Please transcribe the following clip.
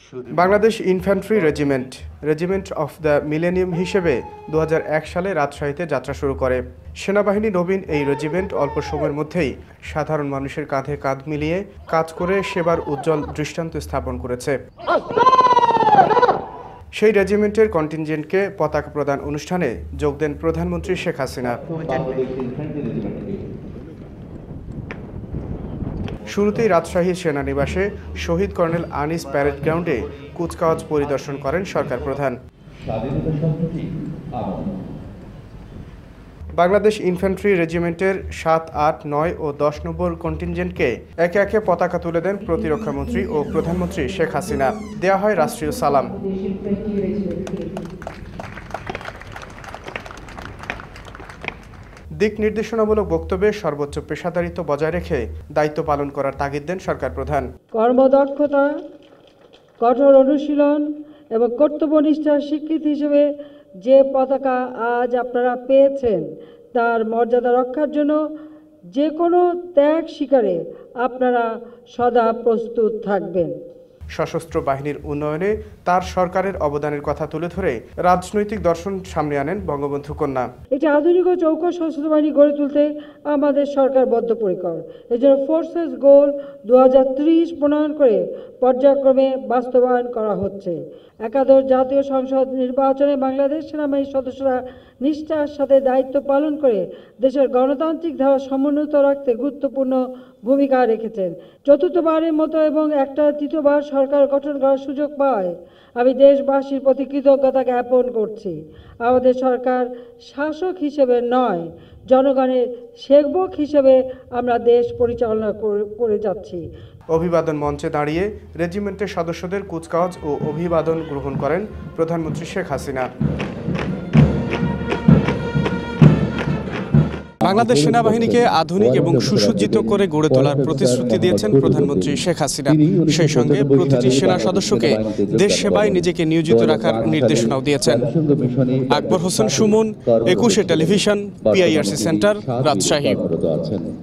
Bangladesh infantry regiment of the millennium হিসেবে 2001 সালে রাজশাহীতে যাত্রা শুরু করে। সেনাবাহিনী নবীন এই রেজিমেন্ট অল্প সময়ের মধ্যেই সাধারণ মানুষের কাঁধে কাঁধ মিলিয়ে কাজ করে সেবার উজ্জ্বল দৃষ্টান্ত স্থাপন করেছে। সেই রেজিমেন্টের কন্টিনজেন্টকে পতাকা প্রদান অনুষ্ঠানে যোগ দেন প্রধানমন্ত্রী শেখ হাসিনা। শুরুতেই রাজশাহী সেনানিবাসে শহীদ কর্নেল আনিস প্যারেড গ্রাউন্ডে কুচকাওয়াজ পরিদর্শন করেন সরকার প্রধান। বাংলাদেশ ইনফ্যান্ট্রি রেজিমেন্টের ৭, ৮, ৯ ও ১০ নম্বর কন্টিনজেন্টকে একে একে পতাকা তুলে দেন প্রতিরক্ষামন্ত্রী ও প্রধানমন্ত্রী শেখ হাসিনা। দেয়া হয় রাষ্ট্রীয় সালাম। দিক নির্দেশনামূলক বক্তব্যে সর্বোচ্চ পেশাদারিত্ব বজায় রেখে দায়িত্ব পালন করার তাগিদ দেন সরকার প্রধান। কর্মদক্ষতা, কঠোর অনুশীলন এবং কর্তব্যনিষ্ঠার স্বীকৃতি হিসেবে যে পতাকা আজ আপনারা পেয়েছেন তার মর্যাদা রক্ষার জন্য যে কোনো ত্যাগ স্বীকারে আপনারা সদা প্রস্তুত থাকবেন। সশস্ত্র বাহিনীর উন্নয়নে তার সরকারের অবদানের কথা তুলে ধরে রাজনৈতিক দর্শন সামনে আনেন বঙ্গবন্ধু কন্যা। একটি আধুনিক ও চৌকস সশস্ত্র বাহিনী গড়ে তুলতে আমাদের সরকার বদ্ধপরিকর। এজন্য ফোর্সেস গোল 2030 প্রণয়ন করে পর্যায়ক্রমে বাস্তবায়ন করা হচ্ছে। একাদশ জাতীয় সংসদ নির্বাচনে বাংলাদেশ সেনাবাহিনীর সদস্যরা নিষ্ঠার সাথে দায়িত্ব পালন করে দেশের গণতান্ত্রিক ধারা সমুন্নত রাখতে গুরুত্বপূর্ণ ভূমিকা রেখেছেন। চতুর্থবারের মতো এবং একটা তৃতীয়বার সরকার গঠন করার সুযোগ পায় আমি দেশবাসীর প্রতি কৃতজ্ঞতা জ্ঞাপন করছি। আমাদের সরকার শাসক হিসেবে নয়, জনগণের সেবক হিসেবে আমরা দেশ পরিচালনা করে যাচ্ছি। অভিবাদন মঞ্চে দাঁড়িয়ে রেজিমেন্টের সদস্যদের কুচকাওয়াজ ও অভিবাদন গ্রহণ করেন প্রধানমন্ত্রী শেখ হাসিনা। বাংলাদেশ সেনাবাহিনীকে আধুনিক এবং সুসজ্জিত করে গড়ে তোলার প্রতিশ্রুতি দিয়েছেন প্রধানমন্ত্রী শেখ হাসিনা। সেই সঙ্গে প্রতিটি সেনা সদস্যকে দেশ সেবায় নিজেকে নিয়োজিত রাখার নির্দেশনাও দিয়েছেন। Akbar Hossain Sumon, 21 television, PIRC centre, Rajshahi.